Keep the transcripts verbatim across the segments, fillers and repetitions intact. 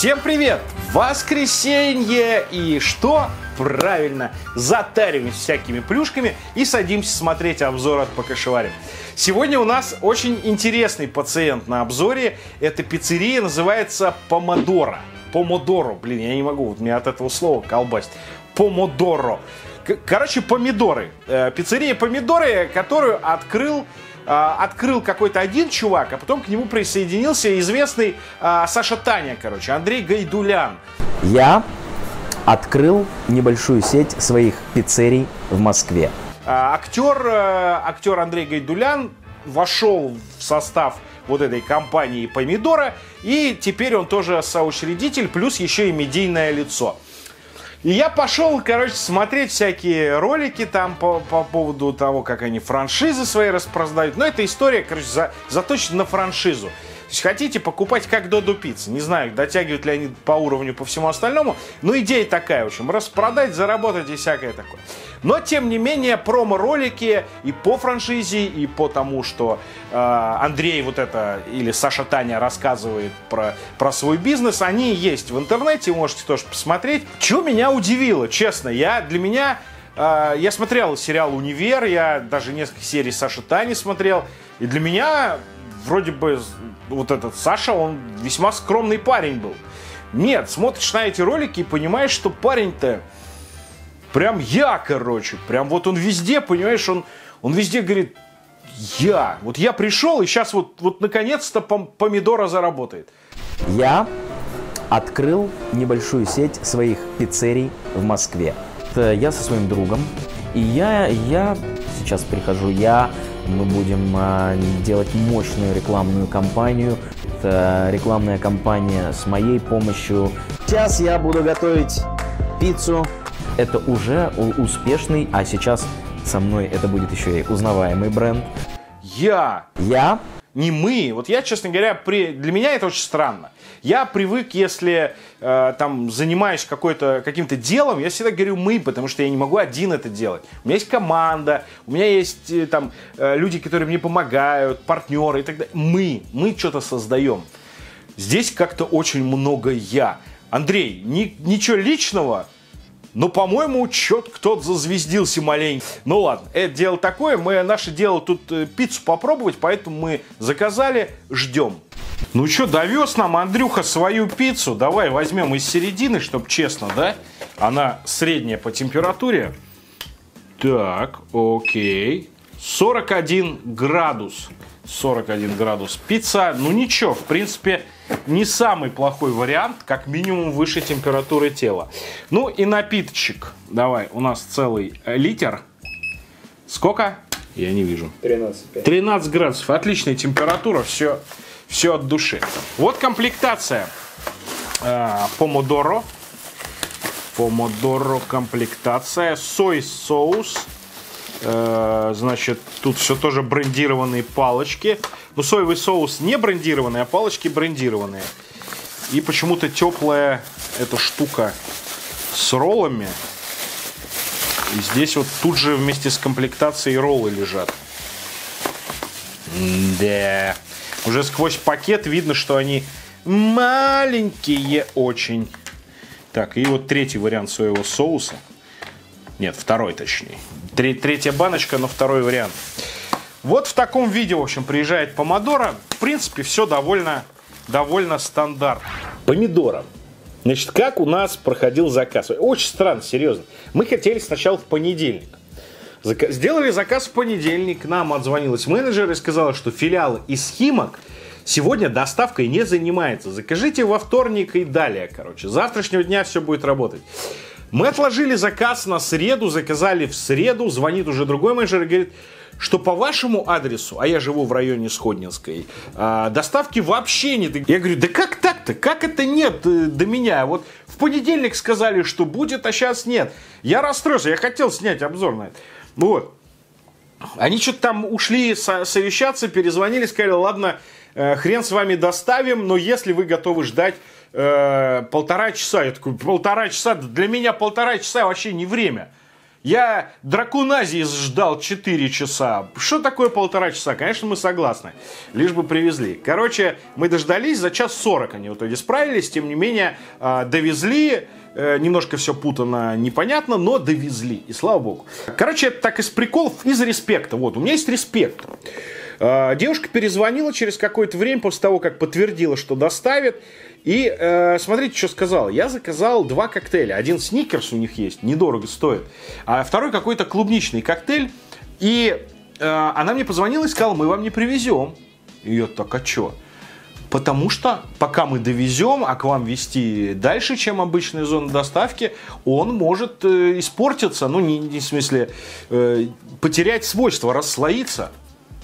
Всем привет! Воскресенье! И что? Правильно, затариваемся всякими плюшками и садимся смотреть обзор от Покашеварим. Сегодня у нас очень интересный пациент на обзоре. Эта пиццерия называется Помодоро. Помодоро, блин, я не могу, вот меня от этого слова колбасит. Помодоро. Короче, помидоры. Пиццерия Помидоры, которую открыл Открыл какой-то один чувак, а потом к нему присоединился известный а, Саша Таня, короче, Андрей Гайдулян. Я открыл небольшую сеть своих пиццерий в Москве. А, актер, а, актер Андрей Гайдулян вошел в состав вот этой компании Помидора, и теперь он тоже соучредитель, плюс еще и медийное лицо. И я пошел, короче, смотреть всякие ролики там по, по поводу того, как они франшизы свои распродают. Но эта история, короче, за, заточена на франшизу. То есть хотите покупать как Додо Пицца. Не знаю, дотягивают ли они по уровню, по всему остальному. Но идея такая, в общем, распродать, заработать и всякое такое. Но, тем не менее, промо-ролики и по франшизе, и по тому, что э, Андрей вот это, или Саша Таня рассказывает про, про свой бизнес, они есть в интернете, можете тоже посмотреть. Чего меня удивило, честно, я, для меня, э, я смотрел сериал «Универ», я даже несколько серий Саши Тани смотрел, и для меня, вроде бы, вот этот Саша, он весьма скромный парень был. Нет, смотришь на эти ролики и понимаешь, что парень-то прям я, короче, прям вот он везде, понимаешь, он, он везде говорит, я, вот я пришел, и сейчас вот, вот наконец-то пом Помидора заработает. Я открыл небольшую сеть своих пиццерий в Москве. Это я со своим другом, и я, я сейчас прихожу, я, мы будем а, делать мощную рекламную кампанию. Это рекламная кампания с моей помощью. Сейчас я буду готовить пиццу. Это уже успешный, а сейчас со мной это будет еще и узнаваемый бренд. Я. Я. Не мы. Вот я, честно говоря, при... для меня это очень странно. Я привык, если э, там занимаюсь каким-то делом, я всегда говорю мы, потому что я не могу один это делать. У меня есть команда, у меня есть э, там э, люди, которые мне помогают, партнеры и так далее. Мы. Мы что-то создаем. Здесь как-то очень много я. Андрей, ни, ничего личного. Но, по-моему, что-то кто-то зазвездился маленько. Ну ладно, это дело такое. Мы, наше дело тут э, пиццу попробовать, поэтому мы заказали, ждем. Ну что, довез нам Андрюха свою пиццу. Давай возьмем из середины, чтобы честно, да? Она средняя по температуре. Так, окей. сорок один градус. сорок один градус. Пицца, ну ничего, в принципе, не самый плохой вариант, как минимум выше температуры тела. Ну и напиточек. Давай, у нас целый литр. Сколько? Я не вижу. тринадцать. тринадцать градусов. Отличная температура, все, все от души. Вот комплектация Помодоро. Помодоро комплектация. Сой-соус. Значит, тут все тоже брендированные палочки. Но соевый соус не брендированный, а палочки брендированные. И почему-то теплая эта штука с роллами. И здесь вот тут же вместе с комплектацией роллы лежат. Да. Уже сквозь пакет видно, что они маленькие очень. Так, и вот третий вариант соевого соуса. Нет, второй точнее. Третья баночка, но второй вариант. Вот в таком виде, в общем, приезжает Помодоро. В принципе, все довольно, довольно стандартно. Помидора. Значит, как у нас проходил заказ? Очень странно, серьезно. Мы хотели сначала в понедельник. Зака- сделали заказ в понедельник. Нам отзвонилась менеджер и сказала, что филиал из Химок сегодня доставкой не занимается. Закажите во вторник и далее, короче. С завтрашнего дня все будет работать. Мы отложили заказ на среду, заказали в среду, звонит уже другой менеджер и говорит, что по вашему адресу, а я живу в районе Сходнинской, доставки вообще нет. Я говорю, да как так-то? Как это нет до меня? Вот в понедельник сказали, что будет, а сейчас нет. Я расстроился, я хотел снять обзор на это. Вот. Они что-то там ушли совещаться, перезвонили, сказали, ладно, хрен с вами доставим, но если вы готовы ждать э, полтора часа. Я такой, полтора часа? Для меня полтора часа вообще не время. Я Драконазис ждал четыре часа. Что такое полтора часа? Конечно, мы согласны. Лишь бы привезли. Короче, мы дождались, за час сорок они в итоге справились. Тем не менее, довезли. Немножко все путано, непонятно, но довезли. И слава богу. Короче, это так из приколов, из респекта. Вот, у меня есть респект. Девушка перезвонила через какое-то время после того, как подтвердила, что доставит. И э, смотрите, что сказала. Я заказал два коктейля. Один сникерс у них есть, недорого стоит. А второй какой-то клубничный коктейль. И э, она мне позвонила и сказала, мы вам не привезем. И я так, а что? Потому что пока мы довезем, а к вам везти дальше, чем обычная зона доставки, он может э, испортиться. Ну, не, не в смысле э, потерять свойства, расслоиться.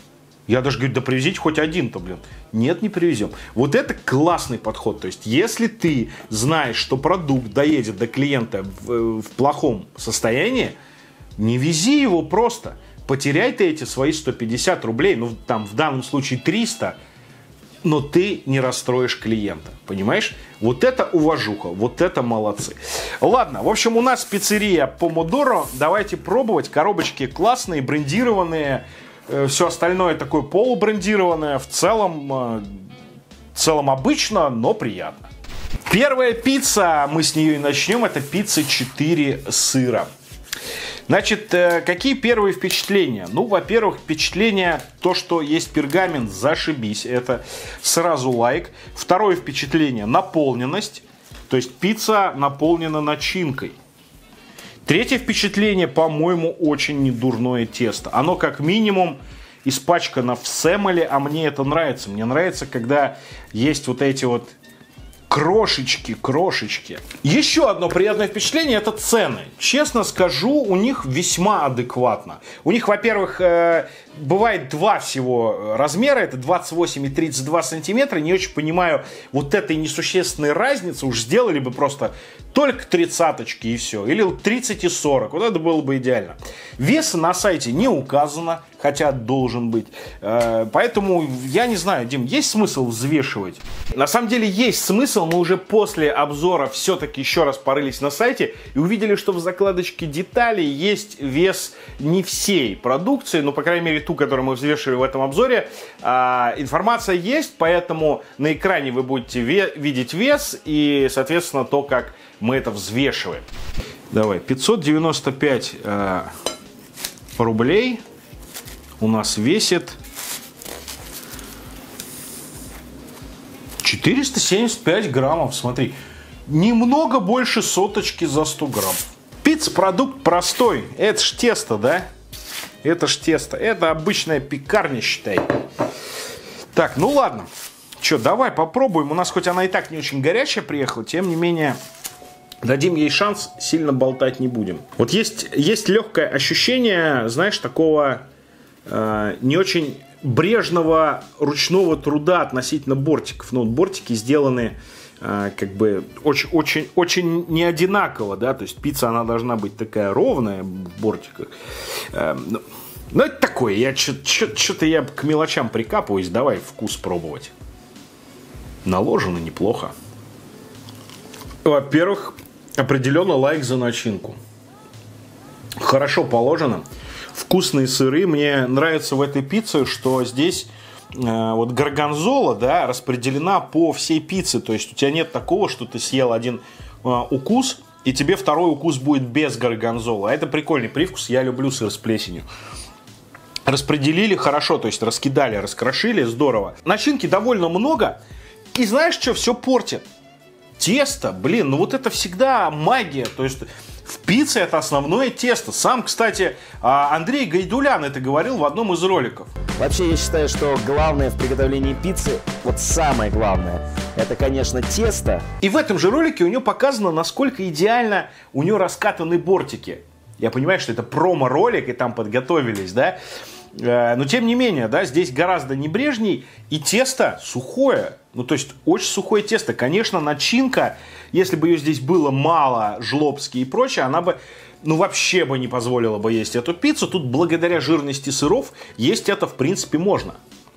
Я даже говорю, да привезите хоть один-то, блин. Нет, не привезем. Вот это классный подход. То есть, если ты знаешь, что продукт доедет до клиента в, в плохом состоянии, не вези его просто. Потеряй ты эти свои сто пятьдесят рублей, ну, там, в данном случае триста, но ты не расстроишь клиента. Понимаешь? Вот это уважуха, вот это молодцы. Ладно, в общем, у нас пиццерия Помодоро. Давайте пробовать. Коробочки классные, брендированные. Все остальное такое полубрендированное, в целом, в целом обычно, но приятно. Первая пицца, мы с нее и начнем, это пицца четыре сыра. Значит, какие первые впечатления? Ну, во-первых, впечатление, то, что есть пергамент, зашибись, это сразу лайк. Второе впечатление, наполненность, то есть пицца наполнена начинкой. Третье впечатление, по-моему, очень недурное тесто. Оно как минимум испачкано в семоле, а мне это нравится. Мне нравится, когда есть вот эти вот крошечки, крошечки. Еще одно приятное впечатление – это цены. Честно скажу, у них весьма адекватно. У них, во-первых, э, бывает два всего размера, это двадцать восемь и тридцать два сантиметра. Не очень понимаю вот этой несущественной разницы. Уж сделали бы просто только тридцаточки и все. Или тридцать и сорок. Вот это было бы идеально. Вес на сайте не указано, хотя должен быть. Поэтому я не знаю, Дим, есть смысл взвешивать? На самом деле есть смысл. Мы уже после обзора все-таки еще раз порылись на сайте и увидели, что в закладочке деталей есть вес не всей продукции, но, по крайней мере, ту, которую мы взвешивали в этом обзоре. Информация есть, поэтому на экране вы будете видеть вес и, соответственно, то, как мы это взвешиваем. Давай, пятьсот девяносто пять э, рублей у нас весит четыреста семьдесят пять граммов. Смотри, немного больше соточки за сто грамм. Пицца продукт простой. Это ж тесто, да? Это ж тесто. Это обычная пекарня, считай. Так, ну ладно. Че, давай попробуем. У нас хоть она и так не очень горячая приехала, тем не менее... Дадим ей шанс, сильно болтать не будем. Вот есть, есть легкое ощущение, знаешь, такого э, не очень брежного ручного труда относительно бортиков. Ну, вот бортики сделаны э, как бы очень, очень, очень не одинаково, да, то есть пицца, она должна быть такая ровная в бортиках. Э, ну, ну, это такое, я что-то я к мелочам прикапываюсь, давай вкус пробовать. Наложено неплохо. Во-первых, определенно лайк за начинку. Хорошо положено. Вкусные сыры. Мне нравится в этой пицце, что здесь э, вот горгонзола, да, распределена по всей пицце. То есть у тебя нет такого, что ты съел один э, укус, и тебе второй укус будет без горгонзолы. А это прикольный привкус. Я люблю сыр с плесенью. Распределили хорошо, то есть раскидали, раскрошили. Здорово. Начинки довольно много. И знаешь, что все портит? Тесто, блин, ну вот это всегда магия. То есть в пицце это основное тесто. Сам, кстати, Андрей Гайдулян это говорил в одном из роликов. Вообще, я считаю, что главное в приготовлении пиццы, вот самое главное, это, конечно, тесто. И в этом же ролике у него показано, насколько идеально у него раскатаны бортики. Я понимаю, что это промо-ролик, и там подготовились, да. Но тем не менее, да, здесь гораздо небрежней, и тесто сухое. Ну, то есть, очень сухое тесто. Конечно, начинка, если бы ее здесь было мало, жлобски и прочее, она бы, ну, вообще бы не позволила бы есть эту пиццу. Тут, благодаря жирности сыров, есть это, в принципе, можно.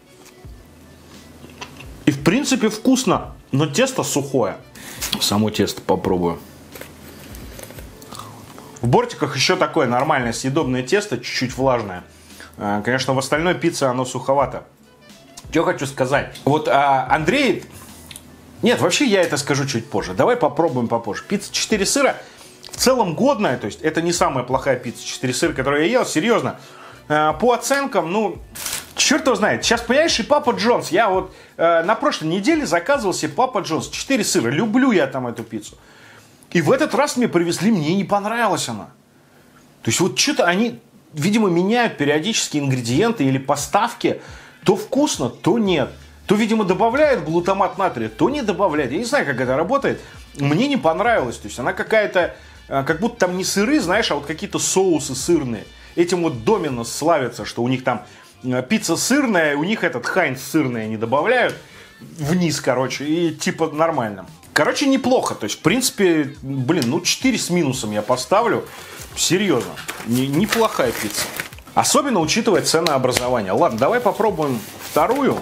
И, в принципе, вкусно, но тесто сухое. Само тесто попробую. В бортиках еще такое нормальное съедобное тесто, чуть-чуть влажное. Конечно, в остальной пицце оно суховато. Что хочу сказать. Вот а, Андрей... Нет, вообще я это скажу чуть позже. Давай попробуем попозже. Пицца четыре сыра в целом годная. То есть это не самая плохая пицца четыре сыра, которую я ел. Серьезно. А, по оценкам, ну... Черт его знает. Сейчас, понимаешь, и Папа Джонс. Я вот э, на прошлой неделе заказывал себе Папа Джонс. четыре сыра. Люблю я там эту пиццу. И в этот раз мне привезли, мне не понравилась она. То есть вот что-то они, видимо, меняют периодически ингредиенты или поставки. То вкусно, то нет. То, видимо, добавляют глутамат натрия, то не добавляют. Я не знаю, как это работает. Мне не понравилось. То есть она какая-то, э, как будто там не сыры, знаешь, а вот какие-то соусы сырные. Этим вот Доминос славится, что у них там пицца сырная, у них этот Хайнц сырный они добавляют вниз, короче, и типа нормально. Короче, неплохо. То есть, в принципе, блин, ну четыре с минусом я поставлю. Серьезно, не, неплохая пицца. Особенно учитывая ценообразование. Ладно, давай попробуем вторую.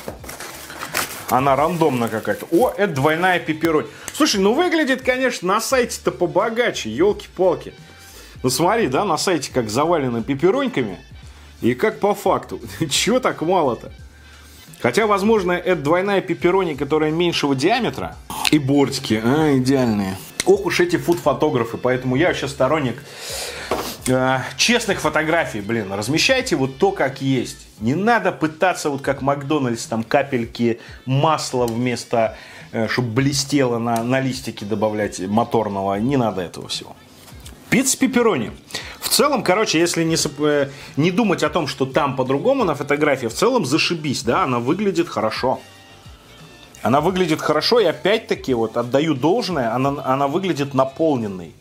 Она рандомная какая-то. О, это двойная пепперони. Слушай, ну выглядит, конечно, на сайте-то побогаче, елки-палки. Ну смотри, да, на сайте как завалено пеппероньками. И как по факту. Чего так мало-то? Хотя, возможно, это двойная пепперони, которая меньшего диаметра. И бортики, а, идеальные. Ох уж эти фуд-фотографы, поэтому я вообще сторонник э, честных фотографий. Блин, размещайте вот то, как есть. Не надо пытаться, вот как Макдональдс, там капельки масла вместо, э, чтобы блестело на, на листике добавлять моторного. Не надо этого всего. Пицца пепперони. В целом, короче, если не, э, не думать о том, что там по-другому на фотографии, в целом зашибись, да, она выглядит хорошо. Она выглядит хорошо, и опять-таки, вот, отдаю должное, она, она выглядит наполненной.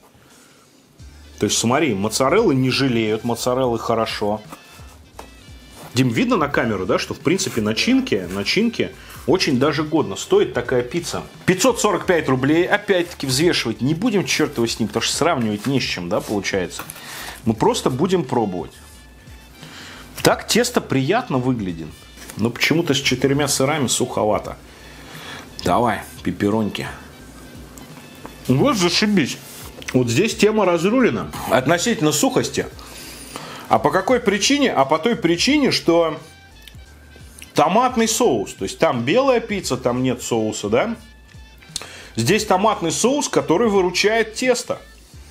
То есть, смотри, моцареллы не жалеют, моцареллы хорошо. Дим, видно на камеру, да, что, в принципе, начинки, начинки очень даже годно. Стоит такая пицца пятьсот сорок пять рублей. Опять-таки, взвешивать не будем, черт его с ним, потому что сравнивать не с чем, да, получается. Мы просто будем пробовать. Так тесто приятно выглядит. Но почему-то с четырьмя сырами суховато. Давай, пеппероньки. Вот зашибись. Вот здесь тема разрулена. Относительно сухости. А по какой причине? А по той причине, что томатный соус. То есть там белая пицца, там нет соуса, да? Здесь томатный соус, который выручает тесто.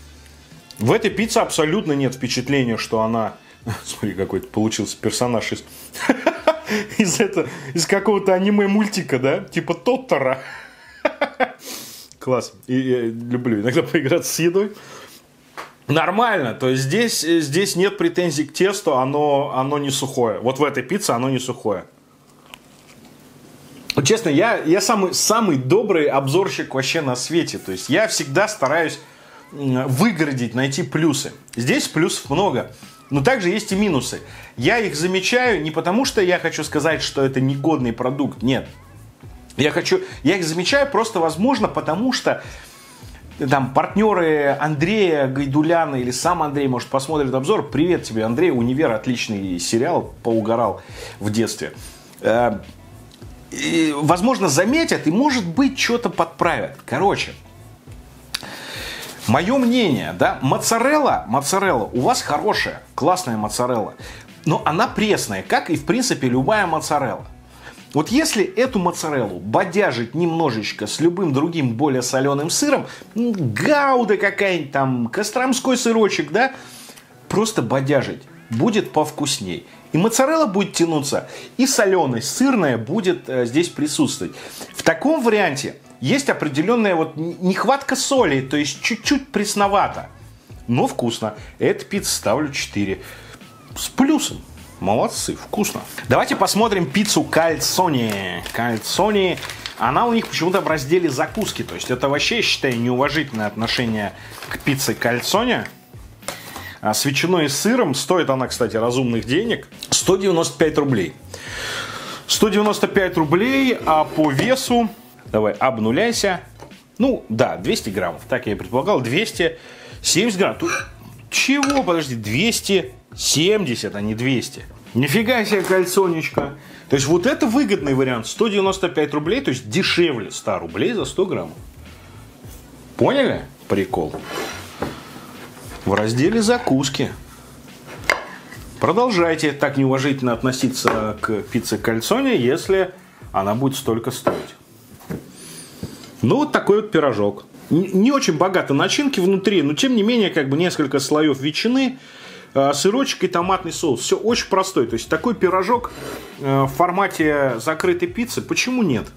В этой пицце абсолютно нет впечатления, что она... Смотри, какой-то получился персонаж из... Из, это, из какого-то аниме-мультика, да? Типа Тоттора. Класс. И я люблю иногда поиграться с едой. Нормально. То есть здесь, здесь нет претензий к тесту. Оно, оно не сухое. Вот в этой пицце оно не сухое. Честно, я, я самый, самый добрый обзорщик вообще на свете. То есть я всегда стараюсь выгородить, найти плюсы. Здесь плюсов много. Но также есть и минусы. Я их замечаю не потому, что я хочу сказать, что это негодный продукт. Нет. Я, хочу, я их замечаю просто, возможно, потому что там партнеры Андрея Гайдуляна или сам Андрей, может, посмотрит обзор. Привет тебе, Андрей. «Универ» отличный сериал. Поугарал в детстве. И, возможно, заметят и, может быть, что-то подправят. Короче. Мое мнение, да, моцарелла, моцарелла у вас хорошая, классная моцарелла, но она пресная, как и, в принципе, любая моцарелла. Вот если эту моцареллу бодяжить немножечко с любым другим более соленым сыром, гауда какая-нибудь там, костромской сырочек, да, просто бодяжить, будет повкусней. И моцарелла будет тянуться, и соленость сырная будет э, здесь присутствовать. В таком варианте есть определенная вот нехватка соли, то есть чуть-чуть пресновато, но вкусно. Эту пиццу ставлю четыре. С плюсом. Молодцы, вкусно. Давайте посмотрим пиццу Кальцони. Кальцони, она у них почему-то в разделе закуски. То есть это вообще, я считаю, неуважительное отношение к пицце Кальцони. А с ветчиной и сыром. Стоит она, кстати, разумных денег. сто девяносто пять рублей. сто девяносто пять рублей, а по весу... Давай, обнуляйся. Ну, да, двести граммов. Так я и предполагал. двести семьдесят грамм. Тут... Чего? Подожди, двести семьдесят, а не двести. Нифига себе, кальцонечко. То есть вот это выгодный вариант. сто девяносто пять рублей, то есть дешевле ста рублей за сто граммов. Поняли? Прикол. в разделе закуски. Продолжайте так неуважительно относиться к пицце кальцоне, если она будет столько стоить. Ну, вот такой вот пирожок. Не очень богато начинки внутри, но тем не менее, как бы несколько слоев ветчины, сырочек и томатный соус. Все очень простой. То есть такой пирожок в формате закрытой пиццы, почему нет?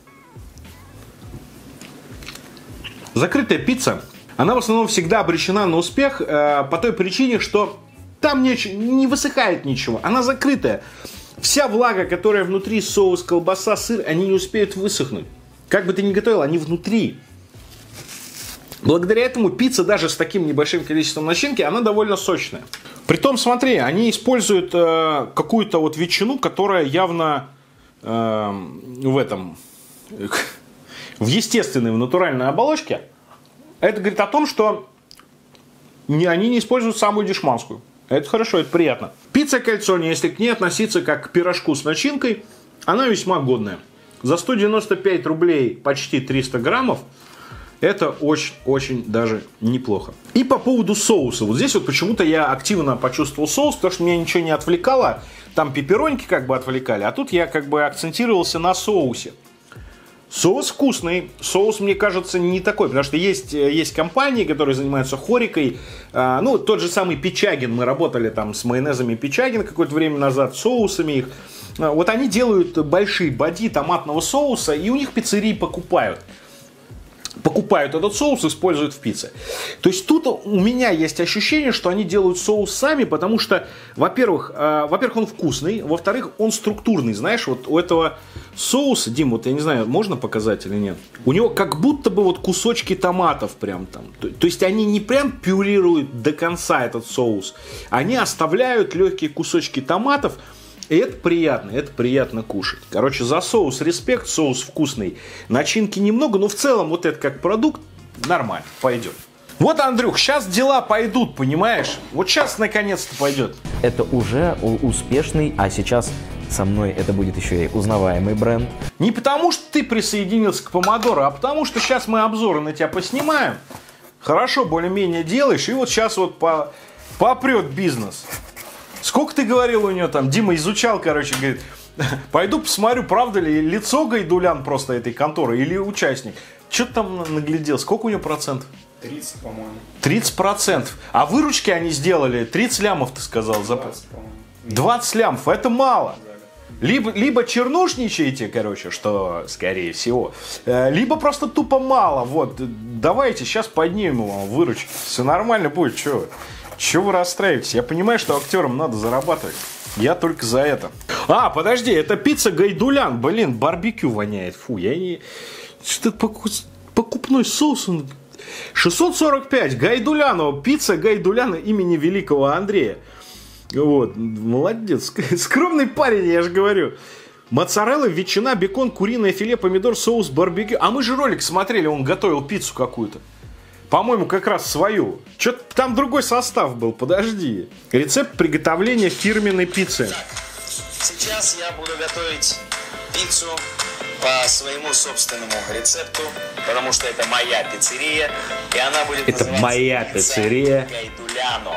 Закрытая пицца, она в основном всегда обречена на успех по той причине, что там не, не высыхает ничего. Она закрытая. Вся влага, которая внутри, соус, колбаса, сыр, они не успеют высохнуть. Как бы ты ни готовил, они внутри. Благодаря этому пицца даже с таким небольшим количеством начинки, она довольно сочная. Притом, смотри, они используют э, какую-то вот ветчину, которая явно э, в этом, в естественной, в натуральной оболочке. Это говорит о том, что не, они не используют самую дешманскую. Это хорошо, это приятно. Пицца кальцоне, если к ней относиться как к пирожку с начинкой, она весьма годная. За сто девяносто пять рублей почти триста граммов. Это очень-очень даже неплохо. И по поводу соуса. Вот здесь вот почему-то я активно почувствовал соус, потому что меня ничего не отвлекало. Там пеппероньки как бы отвлекали, а тут я как бы акцентировался на соусе. Соус вкусный, соус, мне кажется, не такой, потому что есть, есть компании, которые занимаются хорикой, а, ну, тот же самый Пичагин, мы работали там с майонезами Пичагин какое-то время назад, соусами их, а, вот они делают большие боди томатного соуса, и у них пиццерии покупают. Покупают этот соус, используют в пицце. То есть тут у меня есть ощущение, что они делают соус сами, потому что, во-первых, э, во-первых, он вкусный, во-вторых, он структурный. Знаешь, вот у этого соуса, Дим, вот я не знаю, можно показать или нет? У него как будто бы вот кусочки томатов прям там. То, то есть они не прям пюрируют до конца этот соус, они оставляют легкие кусочки томатов. И это приятно, это приятно кушать. Короче, за соус респект, соус вкусный. Начинки немного, но в целом вот это как продукт нормально, пойдет. Вот, Андрюх, сейчас дела пойдут, понимаешь? Вот сейчас наконец-то пойдет. Это уже успешный, а сейчас со мной это будет еще и узнаваемый бренд. Не потому, что ты присоединился к Помодоро, а потому, что сейчас мы обзоры на тебя поснимаем. Хорошо, более-менее делаешь, и вот сейчас вот по... попрет бизнес. Сколько ты говорил у нее там? Дима изучал, короче, говорит, пойду посмотрю, правда ли лицо Гайдулян просто этой конторы или участник. Что-то там наглядел. Сколько у нее процентов? тридцать, по-моему. тридцать процентов. А выручки они сделали тридцать лямов, ты сказал. двадцать, по-моему. двадцать лямов, это мало. Либо, либо чернушничаете, короче, что скорее всего, либо просто тупо мало. Вот, давайте сейчас поднимем вам выручки. Все нормально будет, что Чего вы расстраиваетесь? Я понимаю, что актерам надо зарабатывать. Я только за это. А, подожди, это пицца Гайдулян. Блин, барбекю воняет. Фу, я не... Что-то покупной соус. шестьсот сорок пять. Гайдулянова. Пицца Гайдуляна имени великого Андрея. Вот, молодец. Скромный парень, я же говорю. Моцарелла, ветчина, бекон, куриное филе, помидор, соус, барбекю. А мы же ролик смотрели, он готовил пиццу какую-то. По-моему, как раз свою. Что-то там другой состав был, подожди. Рецепт приготовления фирменной пиццы. Так, сейчас я буду готовить пиццу по своему собственному рецепту, потому что это моя пиццерия, и она будет это называться моя пиццерия. Гайдуляно.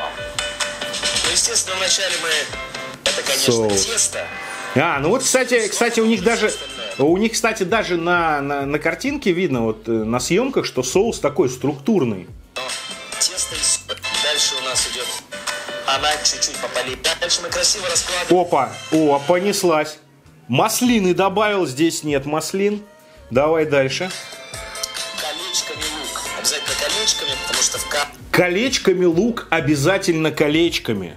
Ну, естественно, вначале мы... Это, конечно, Соус. тесто. А, ну вот, кстати, кстати, у них даже... У них, кстати, даже на, на, на картинке видно, вот на съемках, что соус такой структурный. Но тесто и... Дальше у нас идет... Она чуть-чуть попалит. Дальше мы красиво раскладываем. Опа, о, понеслась. Маслины добавил, здесь нет маслин. Давай дальше. Колечками лук. Обязательно колечками, потому что в кап... Колечками лук, обязательно колечками.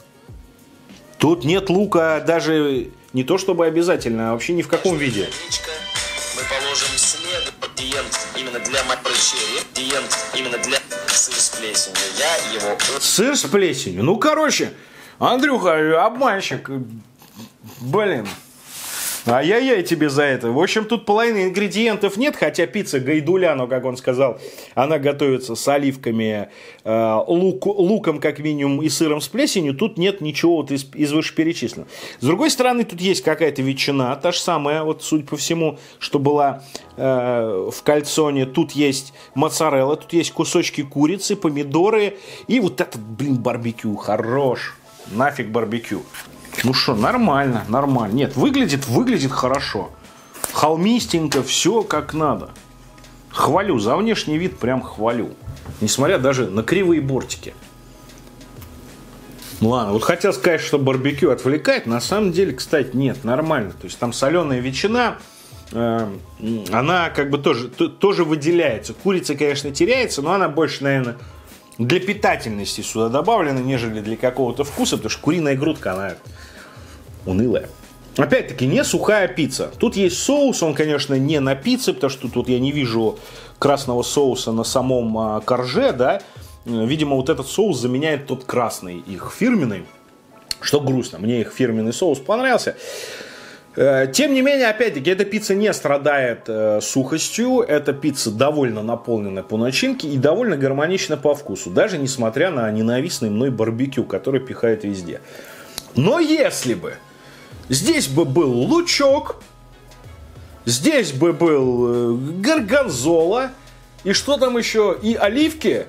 Тут нет лука даже не то чтобы обязательно, а вообще ни в каком виде. Колечко мы положим следующий ингредиент именно для мапрочери. Ингредиент именно для сыр с плесенью. Я его... Сыр с плесенью? Ну, короче, Андрюха, обманщик. Блин. Ай-яй-яй тебе за это. В общем, тут половины ингредиентов нет, хотя пицца Гайдуляно, как он сказал, она готовится с оливками, э, лук, луком как минимум и сыром с плесенью. Тут нет ничего вот из, из вышеперечисленного. С другой стороны, тут есть какая-то ветчина, та же самая, вот судя по всему, что была э, в кальцоне. Тут есть моцарелла, тут есть кусочки курицы, помидоры и вот этот, блин, барбекю. Хорош. Нафиг барбекю. Ну что, нормально, нормально. Нет, выглядит, выглядит хорошо. Холмистенько, все как надо. Хвалю, за внешний вид прям хвалю. Несмотря даже на кривые бортики. Ну ладно, вот хотел сказать, что барбекю отвлекает. На самом деле, кстати, нет, нормально. То есть там соленая ветчина, э, она как бы тоже, то, тоже выделяется. Курица, конечно, теряется, но она больше, наверное, для питательности сюда добавлена, нежели для какого-то вкуса, потому что куриная грудка, она унылая. Опять-таки, не сухая пицца. Тут есть соус, он, конечно, не на пицце, потому что тут я не вижу красного соуса на самом а, корже, да. Видимо, вот этот соус заменяет тот красный, их фирменный, что грустно. Мне их фирменный соус понравился. Тем не менее, опять-таки, эта пицца не страдает э, сухостью. Эта пицца довольно наполнена по начинке и довольно гармонична по вкусу. Даже несмотря на ненавистный мной барбекю, который пихает везде. Но если бы здесь бы был лучок, здесь бы был э, горгонзола и что там еще, и оливки,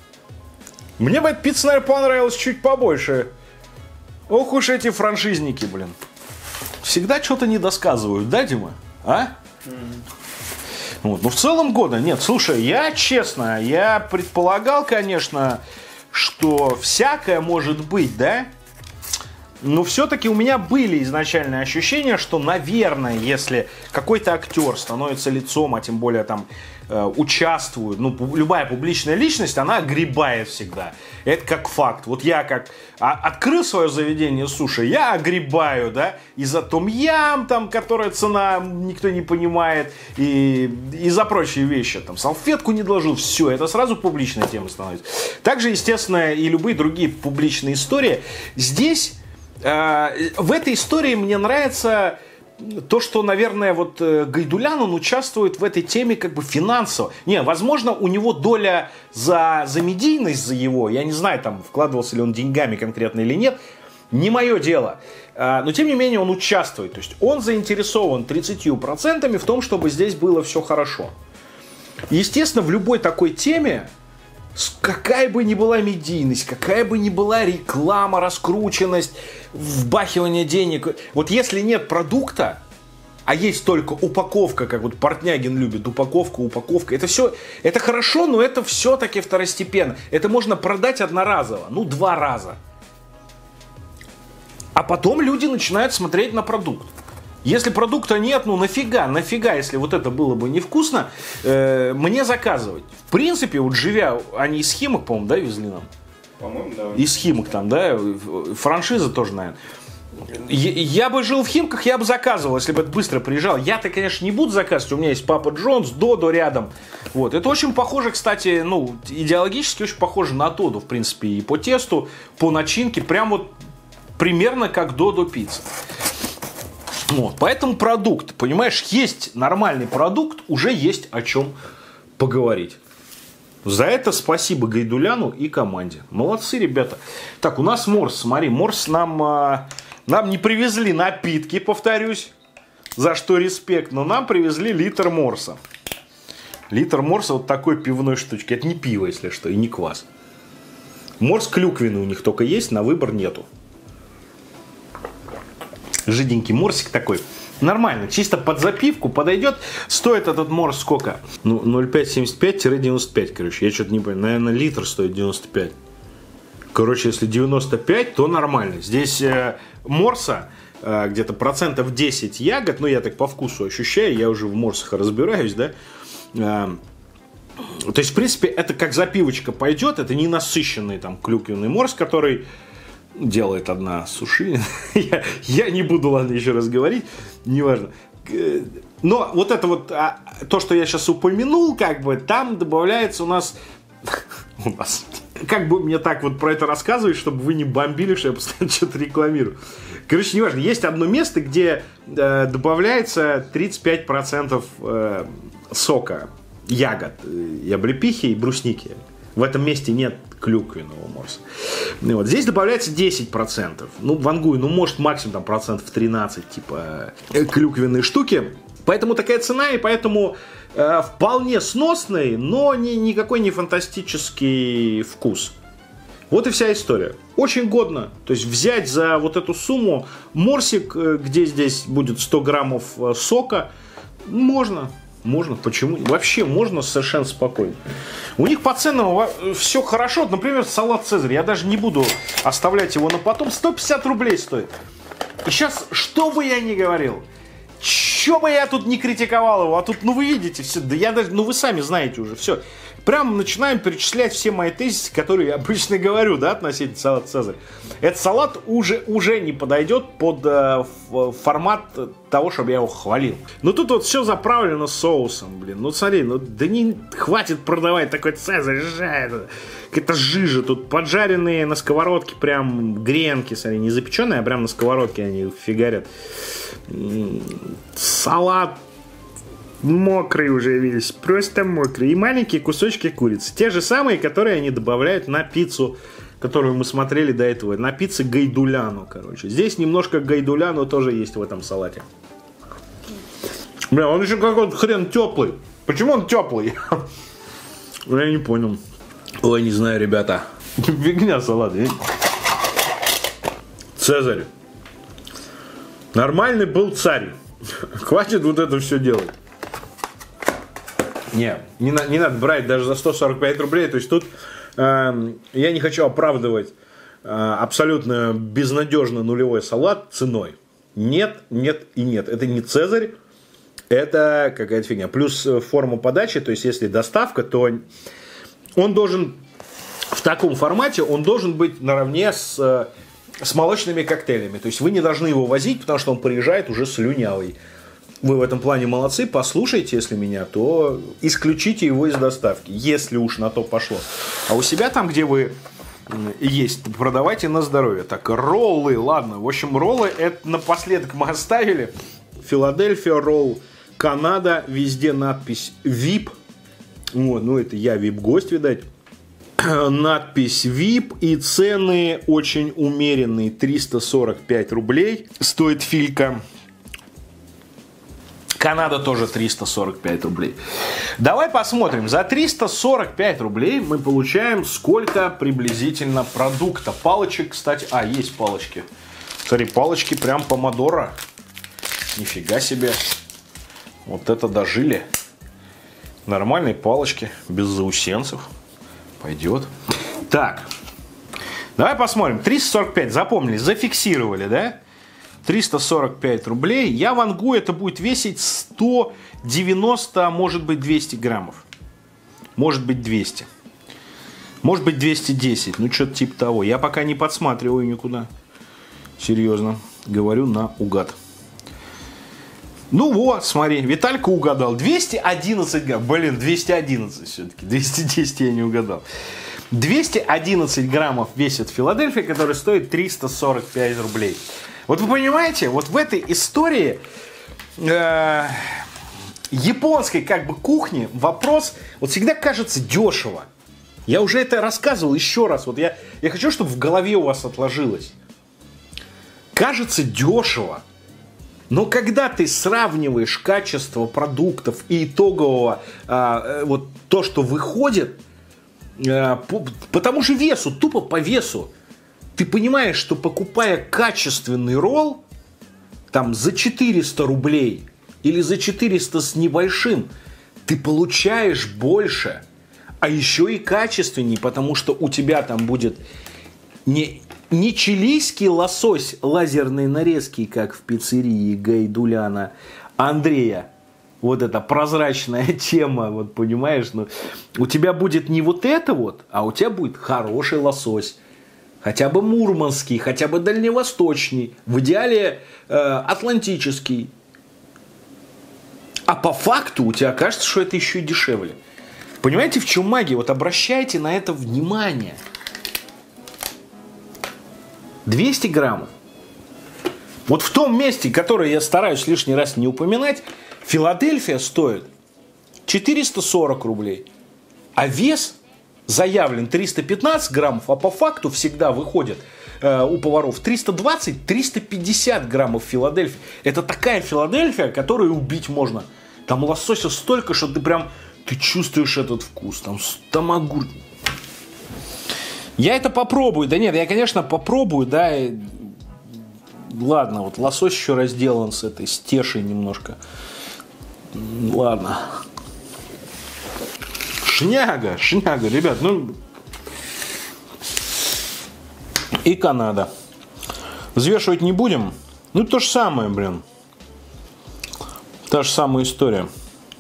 мне бы эта пицца, наверное, понравилась чуть побольше. Ох уж эти франшизники, блин. Всегда что-то недосказывают, да, Дима? А? Mm. Вот. Ну, в целом года. Нет, слушай, я честно, я предполагал, конечно, что всякое может быть, да? Но все-таки у меня были изначальные ощущения, что, наверное, если какой-то актер становится лицом, а тем более там э, участвует, ну, любая публичная личность, она огребает всегда. Это как факт. Вот я как а, открыл свое заведение суши, я огребаю, да, и за том-ям, там, которая цена никто не понимает, и, и за прочие вещи, там, салфетку не доложил, все, это сразу публичная тема становится. Также, естественно, и любые другие публичные истории. Здесь в этой истории мне нравится то, что, наверное, вот Гайдулян, он участвует в этой теме как бы финансово. Не, возможно, у него доля за, за медийность, за его, я не знаю, там, вкладывался ли он деньгами конкретно или нет, не мое дело. Но, тем не менее, он участвует. То есть, он заинтересован тридцатью процентами в том, чтобы здесь было все хорошо. Естественно, в любой такой теме, какая бы ни была медийность, какая бы ни была реклама, раскрученность, вбахивание денег. Вот если нет продукта, а есть только упаковка, как вот Портнягин любит, упаковка, упаковка, это все, это хорошо, но это все-таки второстепенно. Это можно продать одноразово, ну два раза. А потом люди начинают смотреть на продукт. Если продукта нет, ну нафига, нафига, если вот это было бы невкусно, э, мне заказывать. В принципе, вот живя, они из Химок, по-моему, да, везли нам? По-моему, да. Из Химок там, да, франшиза тоже, наверное. Я, я бы жил в Химках, я бы заказывал, если бы это быстро приезжал. Я-то, конечно, не буду заказывать, у меня есть Папа Джонс, Додо рядом. Вот. Это очень похоже, кстати, ну, идеологически очень похоже на Додо, в принципе, и по тесту, по начинке, прям вот примерно как Додо пицца. Вот, поэтому продукт, понимаешь, есть нормальный продукт, уже есть о чем поговорить. За это спасибо Гайдуляну и команде. Молодцы, ребята. Так, у нас морс, смотри, морс нам, нам не привезли напитки, повторюсь, за что респект, но нам привезли литр морса. Литр морса вот такой пивной штучки. Это не пиво, если что, и не квас. Морс клюквенный у них только есть, на выбор нету. Жиденький морсик такой. Нормально, чисто под запивку подойдет. Стоит этот морс сколько? Ну, ноль пять семьдесят пять - девяносто пять, короче. Я что-то не понимаю. Наверное, литр стоит девяносто пять. Короче, если девяносто пять, то нормально. Здесь э, морса э, где-то процентов десять ягод. Ну, я так по вкусу ощущаю. Я уже в морсах разбираюсь, да. Э, то есть, в принципе, это как запивочка пойдет. Это не насыщенный там клюквенный морс, который делает одна суши. я, я не буду, ладно, еще раз говорить. Неважно. Но вот это вот, а, то, что я сейчас упомянул, как бы, там добавляется у нас... у нас... как бы мне так вот про это рассказывать, чтобы вы не бомбили, что я постоянно что-то рекламирую. Короче, неважно, есть одно место, где э, добавляется тридцать пять процентов э, сока, ягод, и облепихи, и брусники. В этом месте нет клюквенного морса. Вот. Здесь добавляется десять процентов. Ну, вангую, ну, может, максимум там процентов тринадцать, типа, э, клюквенные штуки. Поэтому такая цена, и поэтому э, вполне сносный, но не, никакой не фантастический вкус. Вот и вся история. Очень годно. То есть взять за вот эту сумму морсик, где здесь будет сто граммов сока, можно. Можно. Почему? Вообще можно совершенно спокойно. У них по ценам все хорошо. Например, салат Цезарь. Я даже не буду оставлять его на потом. сто пятьдесят рублей стоит. И сейчас, что бы я ни говорил, что бы я тут не критиковал его, а тут, ну вы видите, все, да я даже, ну вы сами знаете уже, все. Прям начинаем перечислять все мои тезисы, которые я обычно говорю, да, относительно салата Цезарь. Этот салат уже, уже не подойдет под э, формат того, чтобы я его хвалил. Но тут вот все заправлено соусом, блин. Ну смотри, ну да не хватит продавать такой Цезарь, какая-то жижа. Тут поджаренные на сковородке прям гренки, смотри, не запеченные, а прям на сковородке они фигарят. Салат мокрый уже весь, просто мокрый. И маленькие кусочки курицы. Те же самые, которые они добавляют на пиццу, которую мы смотрели до этого. На пицце гайдуляну, короче. Здесь немножко гайдуляну тоже есть в этом салате. Бля, он еще какой-то хрен теплый. Почему он теплый? Я не понял. Ой, не знаю, ребята. Фигня салат. Цезарь. Нормальный был царь. Хватит вот это все делать. Не, не, на, не надо брать даже за сто сорок пять рублей. То есть тут э, я не хочу оправдывать э, абсолютно безнадежно нулевой салат ценой. Нет, нет и нет. Это не Цезарь, это какая-то фигня. Плюс форма подачи, то есть если доставка, то он должен в таком формате, он должен быть наравне с, с молочными коктейлями. То есть вы не должны его возить, потому что он приезжает уже слюнявый. Вы в этом плане молодцы, послушайте, если меня, то исключите его из доставки, если уж на то пошло. А у себя там, где вы есть, продавайте на здоровье. Так, роллы, ладно, в общем, роллы, это напоследок мы оставили. Филадельфия ролл, Канада, везде надпись ви ай пи. Вот, ну это я ви ай пи-гость, видать. Надпись ви ай пи и цены очень умеренные, триста сорок пять рублей стоит филька. Канада тоже триста сорок пять рублей. Давай посмотрим. За триста сорок пять рублей мы получаем сколько приблизительно продукта. Палочек, кстати. А, есть палочки. Смотри, палочки прям помодоро. Нифига себе. Вот это дожили. Нормальные палочки. Без заусенцев. Пойдет. Так. Давай посмотрим. триста сорок пять. Запомнили. Зафиксировали, да? триста сорок пять рублей. Я вангую, это будет весить сто девяносто, может быть двести граммов. Может быть двести. Может быть двести десять. Ну, что-то типа того. Я пока не подсматриваю никуда. Серьезно. Говорю наугад. Ну вот, смотри. Виталька угадал. двести одиннадцать грамм. Блин, двести одиннадцать все-таки. двести десять я не угадал. двести одиннадцать граммов весит Филадельфия, который стоит триста сорок пять рублей. Вот вы понимаете, вот в этой истории э, японской как бы кухни вопрос вот всегда кажется дешево. Я уже это рассказывал еще раз. Вот я, я хочу, чтобы в голове у вас отложилось. Кажется дешево. Но когда ты сравниваешь качество продуктов и итогового э, вот то, что выходит, э, по, по тому же весу, тупо по весу, ты понимаешь, что покупая качественный ролл, там за четыреста рублей или за четыреста с небольшим, ты получаешь больше, а еще и качественней, потому что у тебя там будет не, не чилийский лосось лазерной нарезки, как в пиццерии Гайдуляна Андрея. Вот эта прозрачная тема, вот понимаешь, ну, у тебя будет не вот это вот, а у тебя будет хороший лосось. Хотя бы мурманский, хотя бы дальневосточный, в идеале э, атлантический. А по факту у тебя кажется, что это еще и дешевле. Понимаете, в чем магия? Вот обращайте на это внимание. двести граммов. Вот в том месте, которое я стараюсь лишний раз не упоминать, Филадельфия стоит четыреста сорок рублей. А вес заявлен триста пятнадцать граммов, а по факту всегда выходит э, у поваров триста двадцать - триста пятьдесят граммов Филадельфии. Это такая Филадельфия, которую убить можно. Там лосося столько, что ты прям ты чувствуешь этот вкус. Там, там огурец. Я это попробую. Да нет, я, конечно, попробую, да. И... Ладно, вот лосось еще разделан с этой стешей немножко. Ладно. Шняга, шняга, ребят, ну... И Канада. Взвешивать не будем. Ну, то же самое, блин. Та же самая история.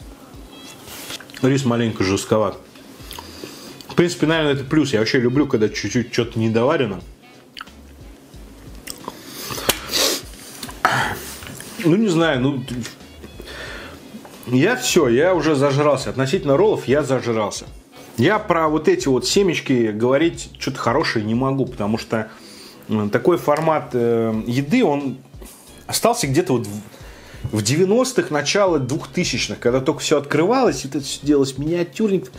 Рис маленько жестковат. В принципе, наверное, это плюс. Я вообще люблю, когда чуть-чуть что-то недоварено. Ну, не знаю, ну... Я все, я уже зажрался. Относительно роллов я зажрался. Я про вот эти вот семечки говорить что-то хорошее не могу, потому что такой формат э, еды, он остался где-то вот в, в девяностых, начало двухтысячных, когда только все открывалось, это все делалось миниатюрненько.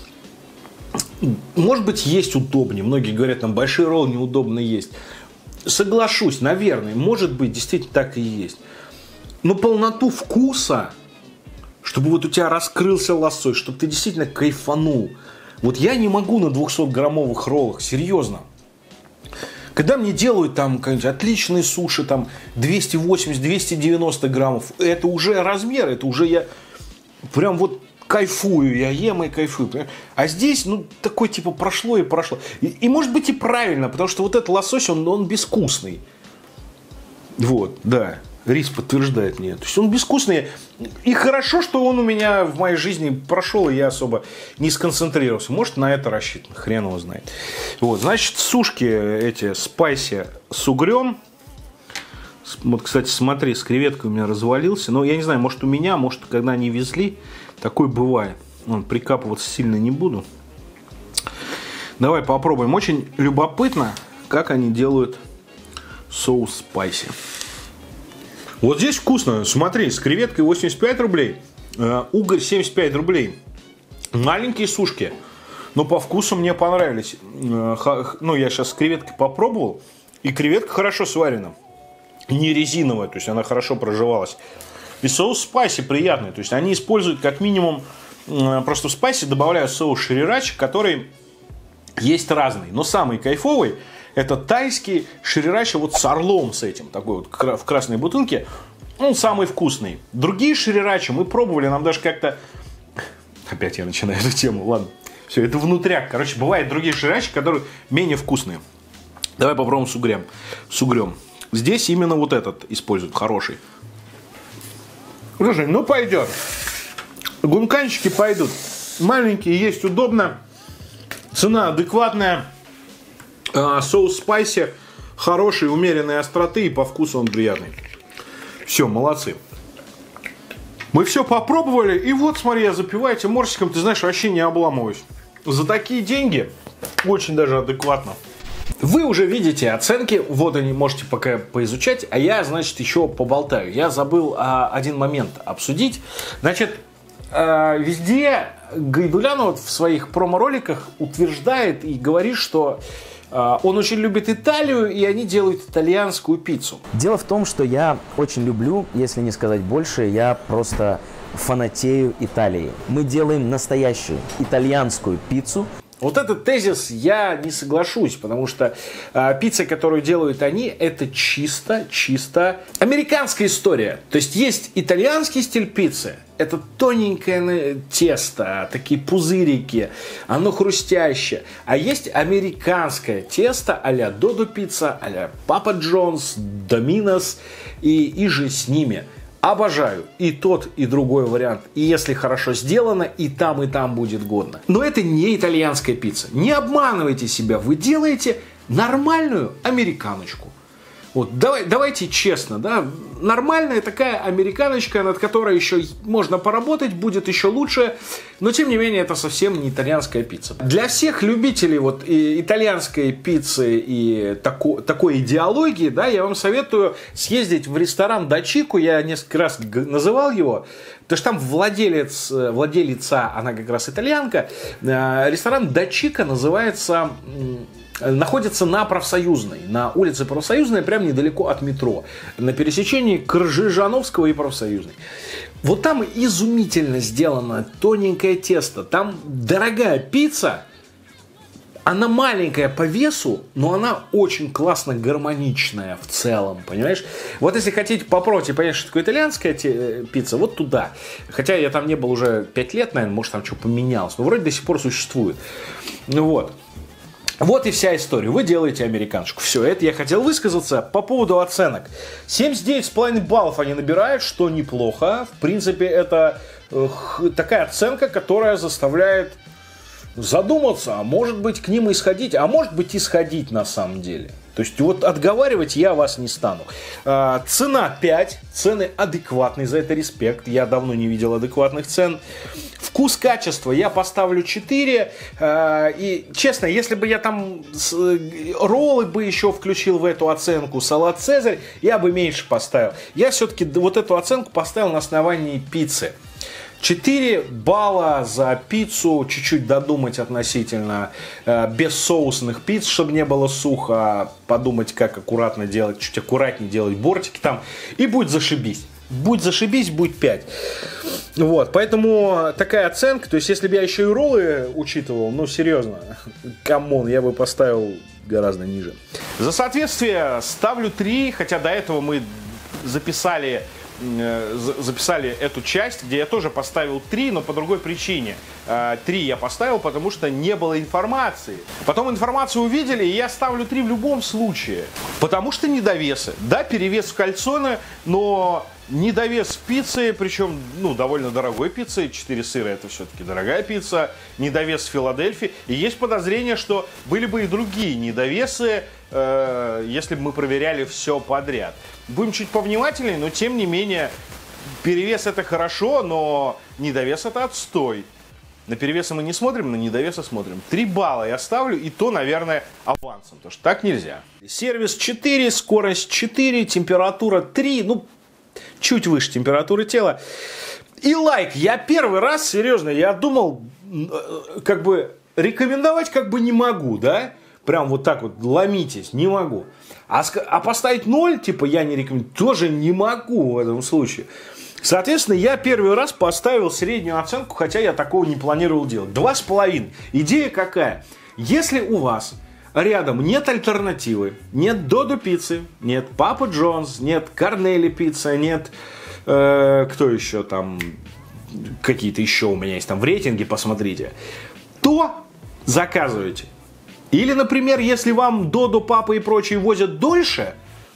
Может быть, есть удобнее. Многие говорят, там большие роллы неудобно есть. Соглашусь, наверное, может быть, действительно так и есть. Но полноту вкуса... Чтобы вот у тебя раскрылся лосось, чтобы ты действительно кайфанул. Вот я не могу на двухсотграммовых роллах, серьезно. Когда мне делают там отличные суши, там двести восемьдесят - двести девяносто граммов, это уже размер, это уже я прям вот кайфую, я ем и кайфую. А здесь, ну, такой типа прошло и прошло. И, и может быть и правильно, потому что вот этот лосось, он, он безвкусный. Вот, да. Рис подтверждает мне. То есть он безвкусный. И хорошо, что он у меня в моей жизни прошел, и я особо не сконцентрировался. Может, на это рассчитан. Хрен его знает. Вот, значит, сушки эти спайси с угрем. Вот, кстати, смотри, с креветкой у меня развалился. Но я не знаю, может у меня, может, когда они везли. Такое бывает. Вон, прикапываться сильно не буду. Давай попробуем. Очень любопытно, как они делают соус спайси. Вот здесь вкусно. Смотри, с креветкой восемьдесят пять рублей, э, угорь семьдесят пять рублей. Маленькие сушки, но по вкусу мне понравились. Э, ха, ну, я сейчас с креветкой попробовал, и креветка хорошо сварена. Не резиновая, то есть она хорошо проживалась. И соус спайси приятный. То есть они используют как минимум, э, просто в спайси добавляют соус шрирачи, который есть разный. Но самый кайфовый — это тайский шрирачи вот с орлом с этим, такой вот в красной бутылке. Он самый вкусный. Другие шрирачи мы пробовали, нам даже как-то... Опять я начинаю эту тему, ладно. Все, это внутряк. Короче, бывают другие шрирачи, которые менее вкусные. Давай попробуем с угрем. С угрем. Здесь именно вот этот используют, хороший. Слушай, ну пойдет. Гунканчики пойдут. Маленькие, есть удобно. Цена адекватная. Соус спайси хороший, умеренной остроты, и по вкусу он приятный. Все, молодцы. Мы все попробовали, и вот, смотри, я запиваю этим морсиком, ты знаешь, вообще не обламываюсь. За такие деньги очень даже адекватно. Вы уже видите оценки, вот они, можете пока поизучать, а я, значит, еще поболтаю. Я забыл а, один момент обсудить. Значит, а, везде Гайдулянов в своих промо-роликах утверждает и говорит, что он очень любит Италию, и они делают итальянскую пиццу. Дело в том, что я очень люблю, если не сказать больше, я просто фанатею Италии. Мы делаем настоящую итальянскую пиццу. Вот этот тезис я не соглашусь, потому что э, пицца, которую делают они, это чисто, чисто американская история. То есть есть итальянский стиль пиццы, это тоненькое тесто, такие пузырики, оно хрустящее. А есть американское тесто а-ля Додо пицца, а-ля Папа Джонс, Доминос и, и же с ними. Обожаю и тот, и другой вариант. И если хорошо сделано, и там, и там будет годно. Но это не итальянская пицца. Не обманывайте себя. Вы делаете нормальную американочку. Вот, давай, давайте честно, да. нормальная такая американочка, над которой еще можно поработать, будет еще лучше. Но, тем не менее, это совсем не итальянская пицца. Для всех любителей вот итальянской пиццы и тако, такой идеологии, да, я вам советую съездить в ресторан Да Чико. Я несколько раз называл его, потому что там владелец, владелица, она как раз итальянка. Ресторан Да Чико называется... находится на Профсоюзной, на улице Профсоюзной, прямо недалеко от метро, на пересечении Кржижановского и Профсоюзной. Вот там изумительно сделано тоненькое тесто, там дорогая пицца, она маленькая по весу, но она очень классно гармоничная в целом, понимаешь? Вот если хотите попробовать и понять, что такое итальянская пицца, вот туда. Хотя я там не был уже пять лет, наверное, может там что поменялось, но вроде до сих пор существует. Ну вот. Вот и вся история. Вы делаете американскую. Все, это я хотел высказаться по поводу оценок. семьдесят девять с половиной баллов они набирают, что неплохо. В принципе, это э, такая оценка, которая заставляет задуматься, а может быть к ним и сходить, а может быть и сходить на самом деле. То есть вот отговаривать я вас не стану. А, цена пять, цены адекватные, за это респект. Я давно не видел адекватных цен. Вкус-качество я поставлю четыре. А, и честно, если бы я там с, роллы бы еще включил в эту оценку, салат Цезарь, я бы меньше поставил. Я все-таки вот эту оценку поставил на основании пиццы. четыре балла за пиццу, чуть-чуть додумать относительно э, бессоусных пиц, чтобы не было сухо, подумать, как аккуратно делать, чуть аккуратнее делать бортики там, и будет зашибись. Будет зашибись, будет пять. Вот, поэтому такая оценка, то есть если бы я еще и роллы учитывал, ну серьезно, камон, я бы поставил гораздо ниже. За соответствие ставлю три, хотя до этого мы записали... записали эту часть, где я тоже поставил три, но по другой причине. три я поставил, потому что не было информации. Потом информацию увидели, и я ставлю три в любом случае. Потому что недовесы. Да, перевес в кальцоне, но недовес в пицце, причем, ну, довольно дорогой пиццы. четыре сыра это все-таки дорогая пицца. Недовес в Филадельфии. И есть подозрение, что были бы и другие недовесы, э, если бы мы проверяли все подряд. Будем чуть повнимательнее, но тем не менее, перевес это хорошо, но недовес это отстой. На перевесы мы не смотрим, на недовесы смотрим. три балла я ставлю, и то, наверное, авансом, потому что так нельзя. Сервис четыре, скорость четыре, температура три, ну, чуть выше температуры тела. И лайк. Я первый раз, серьезно, я думал, как бы, рекомендовать как бы не могу, да? Прям вот так вот ломитесь, не могу. А, а поставить ноль, типа, я не рекомендую, тоже не могу в этом случае. Соответственно, я первый раз поставил среднюю оценку, хотя я такого не планировал делать. Два с половиной. Идея какая? Если у вас рядом нет альтернативы, нет Додо пиццы, нет Папа Джонс, нет Корнели пицца, нет... Э, кто еще там... Какие-то еще у меня есть там в рейтинге, посмотрите. То заказывайте. Или, например, если вам Додо, Папа и прочие возят дольше,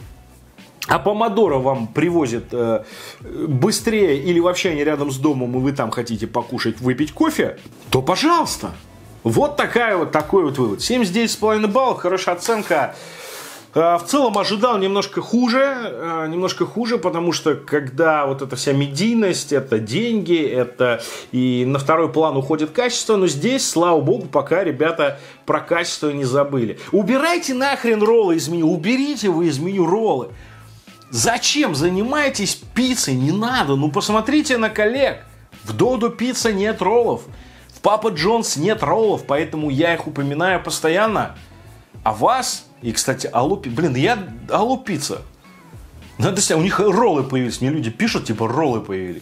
а помодоро вам привозят э, быстрее или вообще они рядом с домом, и вы там хотите покушать, выпить кофе, то пожалуйста. Вот такая вот, такой вот вывод. семьдесят девять с половиной баллов, хорошая оценка. В целом ожидал немножко хуже, немножко хуже, потому что когда вот эта вся медийность, это деньги, это и на второй план уходит качество, но здесь, слава богу, пока ребята про качество не забыли. Убирайте нахрен роллы из меню, уберите вы из меню роллы. Зачем занимаетесь пиццей? Не надо, ну посмотрите на коллег. В Додо пицца нет роллов, в Папа Джонс нет роллов, поэтому я их упоминаю постоянно. А вас... И, кстати, Алло, блин, я Алло пицца. Надо снять, у них роллы появились. Мне люди пишут, типа, роллы появились.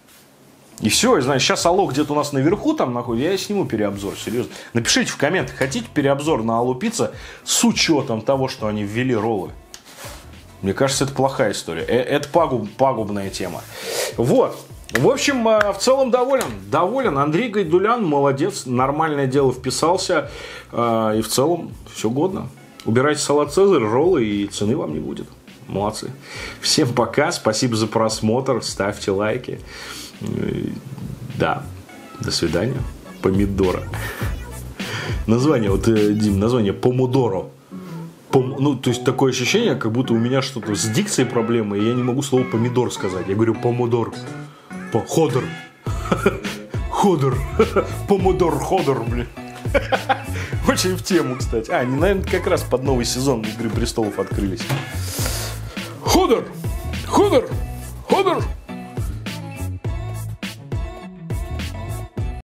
И все, я знаю, сейчас Алло где-то у нас наверху там находится. Я сниму переобзор, серьезно. Напишите в комментах, хотите переобзор на Алло пицца с учетом того, что они ввели роллы. Мне кажется, это плохая история. Это пагуб, пагубная тема. Вот. В общем, в целом доволен. Доволен. Андрей Гайдулян, молодец. Нормальное дело вписался. И в целом все годно. Убирайте салат Цезарь, роллы, и цены вам не будет. Молодцы. Всем пока. Спасибо за просмотр. Ставьте лайки. Да. До свидания. Помидора. Название, вот, Дим, название Помодоро. Пом... Ну, то есть такое ощущение, как будто у меня что-то с дикцией проблемы, и я не могу слово помидор сказать. Я говорю помодор. По... Ходор. Ходор. Помодор, ходор, блин. Очень в тему, кстати. А, они, наверное, как раз под новый сезон «Игры престолов» открылись. Ходор. Ходор. Ходор.